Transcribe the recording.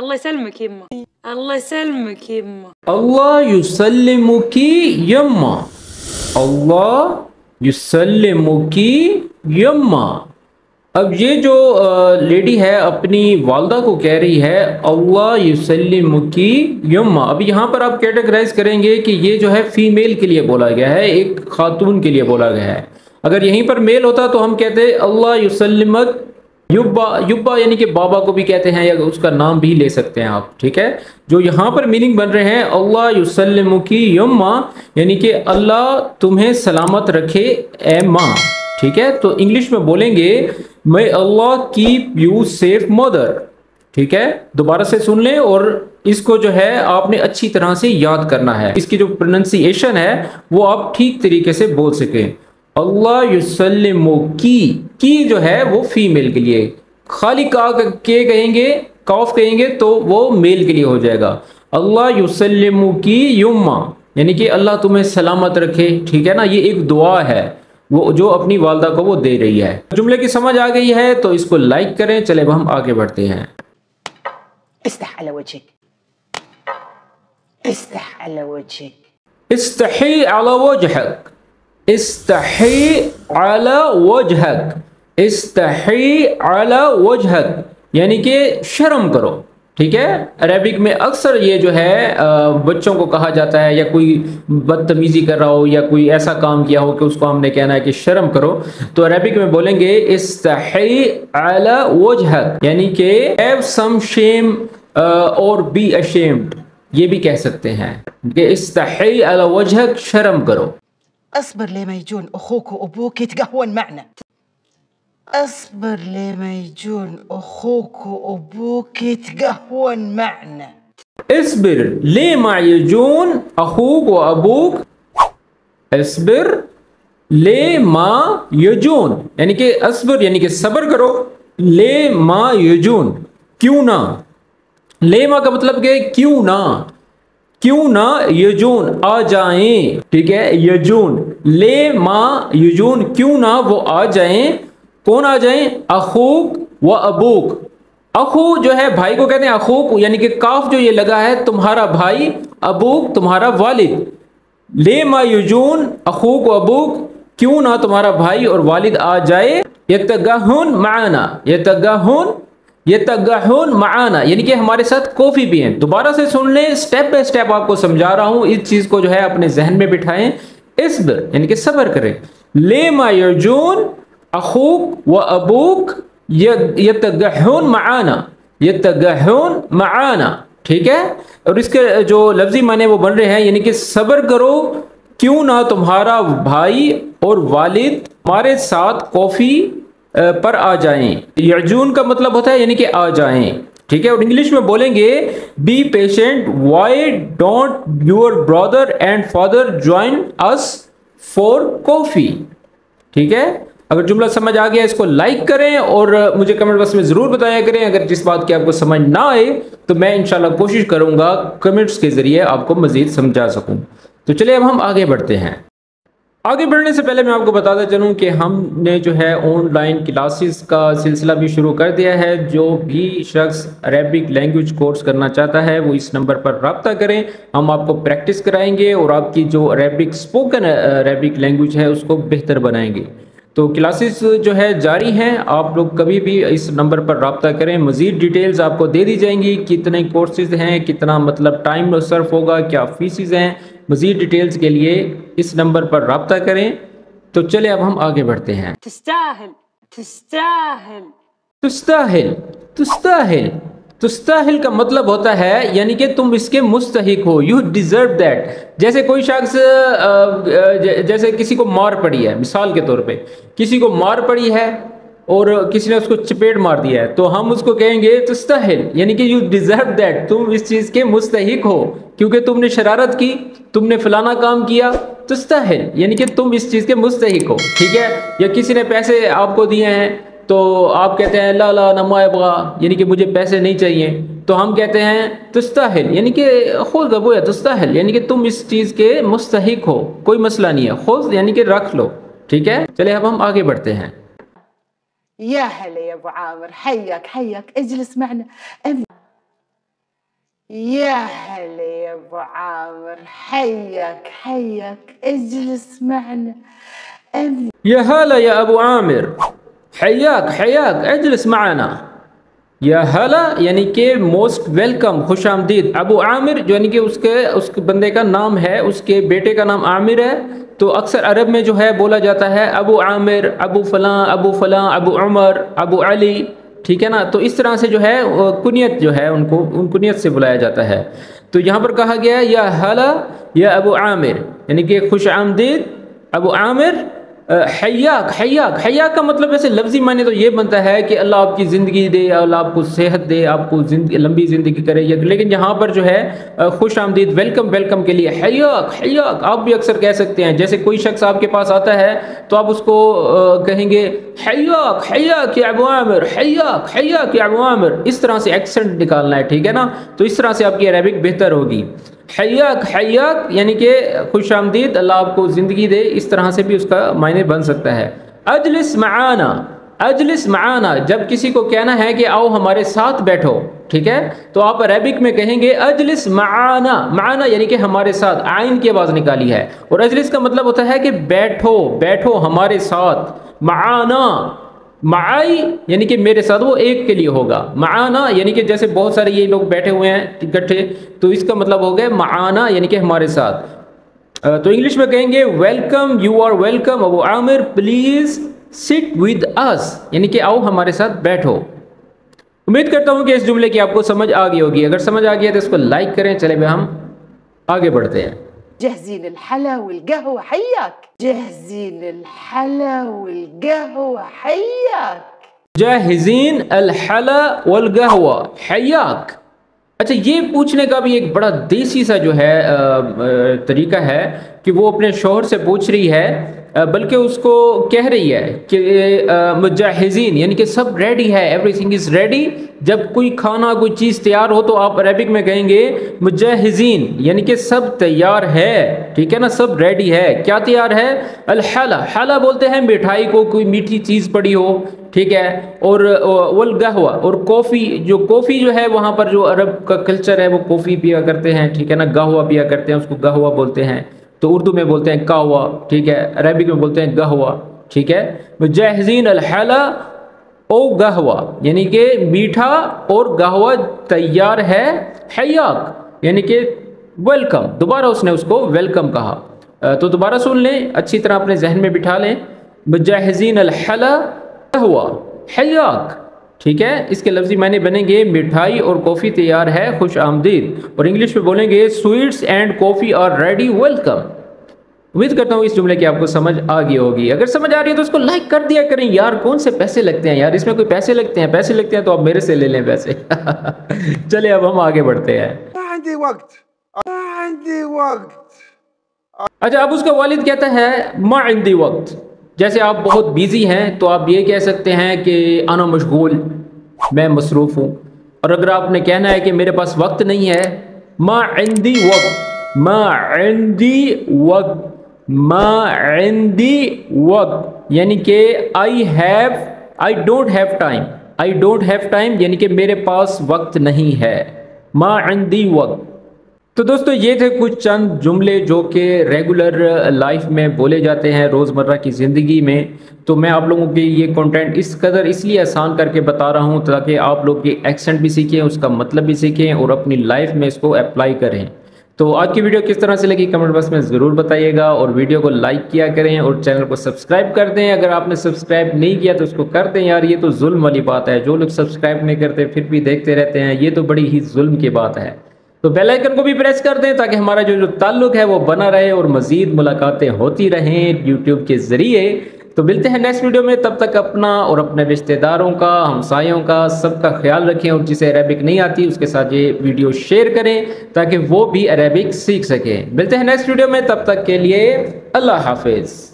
الله يسلمك يما. الله يسلمك يما. اللہ یسلمکی یما، اللہ یسلمکی یما۔ اب یہ جو لیڈی ہے اپنی والدہ کو کہہ رہی ہے اللہ یسلمکی یما۔ اب یہاں پر آپ کیٹیگرائز کریں گے کہ یہ جو ہے فیمیل کے لیے بولا گیا ہے، ایک خاتون کے لیے بولا گیا ہے۔ اگر یہیں پر میل ہوتا تو ہم کہتے اللہ یسلمک یبا، یبا یعنی کہ بابا کو بھی کہتے ہیں یا اس کا نام بھی لے سکتے ہیں آپ، ٹھیک ہے۔ جو یہاں پر میننگ بن رہے ہیں اللہ یسلمکی یما یعنی کہ اللہ تمہیں سلامت رکھے اے ماں، ٹھیک ہے۔ تو انگلش میں بولیں گے may Allah keep you safe mother، ٹھیک ہے۔ دوبارہ سے سن لیں اور اس کو جو ہے آپ نے اچھی طرح سے یاد کرنا ہے، اس کی جو پروننسیشن ہے وہ آپ ٹھیک طریقے سے بول سکیں۔ اللہ یسلمکی جو ہے وہ فیمیل کے لیے، خالی کا کے کہیں گے، کاف کہیں گے تو وہ میل کے لیے ہو جائے گا۔ اللہ یسلمکی یما یعنی کہ اللہ تمہیں سلامت رکھے، ٹھیک ہے نا۔ یہ ایک دعا ہے وہ جو اپنی والدہ کو وہ دے رہی ہے۔ جملے کی سمجھ آ گئی ہے تو اس کو لائک کریں۔ چلے اب ہم آگے بڑھتے ہیں۔ استح على وجهك، استح على وجهك، استحی علی وجہک، استحی علی وجہک، استحی علی وجہک یعنی کہ شرم کرو، ٹھیک ہے۔ عربک میں اکثر یہ جو ہے بچوں کو کہا جاتا ہے، یا کوئی بدتمیزی کر رہا ہو یا کوئی ایسا کام کیا ہو کہ اس کو ہم نے کہنا ہے کہ شرم کرو، تو عربک میں بولیں گے استحی علی وجہک یعنی کہ have some shame or be ashamed، یہ بھی کہہ سکتے ہیں کہ استحی علی وجہک شرم کرو۔ اصبر لما يجون اخوك وابوك يتقهون معنا، اصبر لما يجون اخوك وابوك يتقهون معنا، اصبر لما یجون اخوک و ابوک، اصبر لما یجون یعنی کہ اصبر یعنی کہ صبر کرو، لما یجون کیوں نہ، لیما کا مطلب کہ کیوں نہ، کیوں نہ یجون آ جائیں، ٹھیک ہے۔ یجون لیما یجون کیوں نہ وہ آ جائیں، کون آ جائیں، اخوک و ابوک۔ اخو جو ہے بھائی کو کہتے ہیں اخوک یعنی کہ کاف جو یہ لگا ہے تمہارا بھائی، ابوک تمہارا والد۔ لیما یجون اخوک و ابوک کیوں نہ تمہارا بھائی اور والد آ جائے، یتگہن معانا، یتگہن، یتگہن معانا یعنی کہ ہمارے ساتھ کافی بھی ہیں۔ دوبارہ سے سن لیں، سٹیپ بائی سٹیپ آپ کو سمجھا رہا ہوں، اس چیز کو جو ہے اپنے ذہن میں بٹھائیں۔ اصبر یعنی کہ صبر کریں، لیما یرجون اخوک و ابوک یتگہن معانا، یتگہن معانا، ٹھیک ہے۔ اور اس کے جو لفظی معنی وہ بن رہے ہیں یعنی کہ صبر کرو کیوں نہ تمہارا بھائی اور والد ہمارے ساتھ کافی پر آ جائیں۔ یرجون کا مطلب ہوتا ہے یعنی کہ آ جائیں، ٹھیک ہے۔ اور انگلش میں بولیں گے be patient, why don't your brother and father join us for coffee, ٹھیک ہے۔ اگر جملہ سمجھ آ گیا اس کو لائک کریں اور مجھے کمنٹ باکس میں ضرور بتایا کریں۔ اگر جس بات کی آپ کو سمجھ نہ آئے تو میں انشاءاللہ کوشش کروں گا کمنٹس کے ذریعے آپ کو مزید سمجھا سکوں۔ تو چلیے اب ہم آگے بڑھتے ہیں۔ آگے بڑھنے سے پہلے میں آپ کو بتاتا چلوں کہ ہم نے جو ہے آن لائن کلاسز کا سلسلہ بھی شروع کر دیا ہے۔ جو بھی شخص عربک لینگویج کورس کرنا چاہتا ہے وہ اس نمبر پر رابطہ کریں، ہم آپ کو پریکٹس کرائیں گے اور آپ کی جو عربک اسپوکن عربک لینگویج ہے اس کو بہتر بنائیں گے۔ تو کلاسز جو ہے جاری ہیں، آپ لوگ کبھی بھی اس نمبر پر رابطہ کریں، مزید ڈیٹیلز آپ کو دے دی جائیں گی، کتنے کورسز ہیں، کتنا مطلب ٹائم صرف ہوگا، کیا فیسز ہیں، مزید ڈیٹیلز کے لیے اس نمبر پر رابطہ کریں۔ تو چلے اب ہم آگے بڑھتے ہیں۔ تستاهل تستاهل تستاہل، تستاہل، تستاہل کا مطلب ہوتا ہے یعنی کہ تم اس کے مستحق ہو، یو ڈیزرو دیٹ۔ جیسے کوئی شخص جیسے کسی کو مار پڑی ہے، مثال کے طور پہ کسی کو مار پڑی ہے اور کسی نے اس کو چپیٹ مار دیا ہے تو ہم اس کو کہیں گے تستاہل یعنی کہ یو ڈیزرو دیٹ، تم اس چیز کے مستحق ہو کیونکہ تم نے شرارت کی، تم نے فلانا کام کیا۔ تستاہل یعنی کہ تم اس چیز کے مستحق ہو، ٹھیک ہے۔ یا کسی نے پیسے آپ کو دیے ہیں تو آپ کہتے ہیں لا لا نما ابغا یعنی کہ مجھے پیسے نہیں چاہیے، تو ہم کہتے ہیں تستاہل یعنی کہ خود ابو یا تستاہل یعنی کہ تم اس چیز کے مستحق ہو، کوئی مسئلہ نہیں ہے، خود یعنی کہ رکھ لو، ٹھیک ہے۔ چلے اب ہم آگے بڑھتے ہیں۔ يا هلا يا ابو عامر، حياك حياك، اجلس معنا. يا هلا يا ابو عامر، حياك اجلس معنا. یا هلا یا ابو عامر، حیاک اجلس معنا. یا ہلا یعنی کہ موسٹ ویلکم، خوش آمدید. ابو عامر جو یعنی کہ اس کے بندے کا نام ہے، اس کے بیٹے کا نام عامر ہے، تو اکثر عرب میں جو ہے بولا جاتا ہے ابو عامر، ابو فلاں، ابو عمر، ابو علی، ٹھیک ہے نا. تو اس طرح سے جو ہے کنیت جو ہے ان کنیت سے بلایا جاتا ہے. تو یہاں پر کہا گیا ہے یا ہلا یا ابو عامر، یعنی کہ خوش آمدید ابو عامر. حیاک کا مطلب ویسے لفظی معنی تو یہ بنتا ہے کہ اللہ آپ کی زندگی دے، اللہ آپ کو صحت دے، آپ کو لمبی زندگی کرے. لیکن یہاں پر جو ہے خوش آمدید، ویلکم کے لیے حیاک آپ بھی اکثر کہہ سکتے ہیں. جیسے کوئی شخص آپ کے پاس آتا ہے تو آپ اس کو کہیں گے حیاک یا ابو عامر، حیاک یا ابو عامر. اس طرح سے ایکسنٹ نکالنا ہے، ٹھیک ہے نا. تو اس طرح سے آپ کی عربک بہتر ہوگی. حیاک یعنی کہ خوش آمدید، اللہ آپ کو زندگی دے. اس طرح سے بھی اس کا معنی بن سکتا ہے. اجلس معانا جب کسی کو کہنا ہے کہ آؤ ہمارے ساتھ بیٹھو، ٹھیک ہے، تو آپ عربک میں کہیں گے اجلس معانا یعنی کہ ہمارے ساتھ. عین کی آواز نکالی ہے. اور اجلس کا مطلب ہوتا ہے کہ بیٹھو ہمارے ساتھ. معائی یعنی کہ میرے ساتھ، وہ ایک کے لیے ہوگا. معانا یعنی کہ جیسے بہت سارے یہ لوگ بیٹھے ہوئے ہیں اکٹھے، تو اس کا مطلب ہو گیا معانا یعنی کہ ہمارے ساتھ. تو انگلش میں کہیں گے welcome, you are welcome Abu Amir, please sit with us, یعنی کہ آؤ ہمارے ساتھ بیٹھو. امید کرتا ہوں کہ اس جملے کی آپ کو سمجھ آ گئی ہوگی. اگر سمجھ آ گیا تو اس کو لائک کریں. چلے بھائی ہم آگے بڑھتے ہیں. جاهزين الحلا والقهوة حياك، جاهزين الحلا والقهوة حياك. جاہزین الحلا والقہوہ حیاک. اچھا، یہ پوچھنے کا بھی ایک بڑا دیسی سا جو ہے طریقہ ہے کہ وہ اپنے شوہر سے پوچھ رہی ہے، بلکہ اس کو کہہ رہی ہے کہ مجہزین یعنی کہ سب ریڈی ہے، ایوری تھنگ از ریڈی. جب کوئی کھانا کوئی چیز تیار ہو تو آپ عربک میں کہیں گے مجہزین یعنی کہ سب تیار ہے، ٹھیک ہے نا، سب ریڈی ہے. کیا تیار ہے؟ حلا بولتے ہیں مٹھائی کو، کوئی میٹھی چیز پڑی ہو، ٹھیک ہے. اور والقہوہ اور کافی جو ہے وہاں پر جو عرب کا کلچر ہے وہ کافی پیا کرتے ہیں، ٹھیک ہے نا، قہوہ پیا کرتے ہیں، اس کو قہوہ بولتے ہیں. تو اردو میں بولتے ہیں قہوہ، ٹھیک ہے، عربک میں بولتے ہیں قہوہ، ٹھیک ہے. مجہزین الحلا او قہوہ یعنی کہ میٹھا اور قہوہ تیار ہے. حیاک یعنی کہ ویلکم. دوبارہ اس نے اس کو ویلکم کہا. تو دوبارہ سن لیں، اچھی طرح اپنے ذہن میں بٹھا لیں. مجہزین الحلا قہوہ حیاک، ٹھیک ہے. اس کے لفظی معنی بنیں گے مٹھائی اور کافی تیار ہے، خوش آمدید. اور انگلش میں بولیں گے sweets and coffee are ready, welcome. امید کرتا ہوں اس جملے کی آپ کو سمجھ آ گئی ہوگی. اگر سمجھ آ رہی ہے تو اس کو لائک کر دیا کریں یار. کون سے پیسے لگتے ہیں یار، اس میں کوئی پیسے لگتے ہیں تو آپ میرے سے لے لیں پیسے. چلے اب ہم آگے بڑھتے ہیں. عندي وقت. اچھا، اب اس کا والد کہتا ہے ما عندي وقت. جیسے آپ بہت بیزی ہیں تو آپ یہ کہہ سکتے ہیں کہ انا مشغول، میں مصروف ہوں. اور اگر آپ نے کہنا ہے کہ میرے پاس وقت نہیں ہے، ما عندي وقت یعنی کہ I don't have time یعنی کہ میرے پاس وقت نہیں ہے. ما عندي وقت. تو دوستو یہ تھے کچھ چند جملے جو کہ ریگولر لائف میں بولے جاتے ہیں روزمرہ کی زندگی میں. تو میں آپ لوگوں کے یہ کنٹینٹ اس لیے آسان کر کے بتا رہا ہوں تاکہ آپ لوگ یہ ایکسنٹ بھی سیکھیں، اس کا مطلب بھی سیکھیں اور اپنی لائف میں اس کو اپلائی کریں. تو آج کی ویڈیو کس طرح سے لگی کمنٹ باکس میں ضرور بتائیے گا. اور ویڈیو کو لائک کیا کریں اور چینل کو سبسکرائب کر دیں. اگر آپ نے سبسکرائب نہیں کیا تو اس کو کر دیں یار. یہ تو ظلم والی بات ہے، جو لوگ سبسکرائب نہیں کرتے پھر بھی دیکھتے رہتے ہیں، یہ تو بڑی ہی ظلم کی بات ہے. تو بیل آئیکن کو بھی پریس کر دیں تاکہ ہمارا جو تعلق ہے وہ بنا رہے اور مزید ملاقاتیں ہوتی رہیں یوٹیوب کے ذریعے. تو ملتے ہیں نیکسٹ ویڈیو میں. تب تک اپنا اور اپنے رشتہ داروں کا، ہمسایوں کا، سب کا خیال رکھیں. اور جسے عربک نہیں آتی اس کے ساتھ یہ ویڈیو شیئر کریں تاکہ وہ بھی عربک سیکھ سکیں. ملتے ہیں نیکسٹ ویڈیو میں، تب تک کے لیے اللہ حافظ.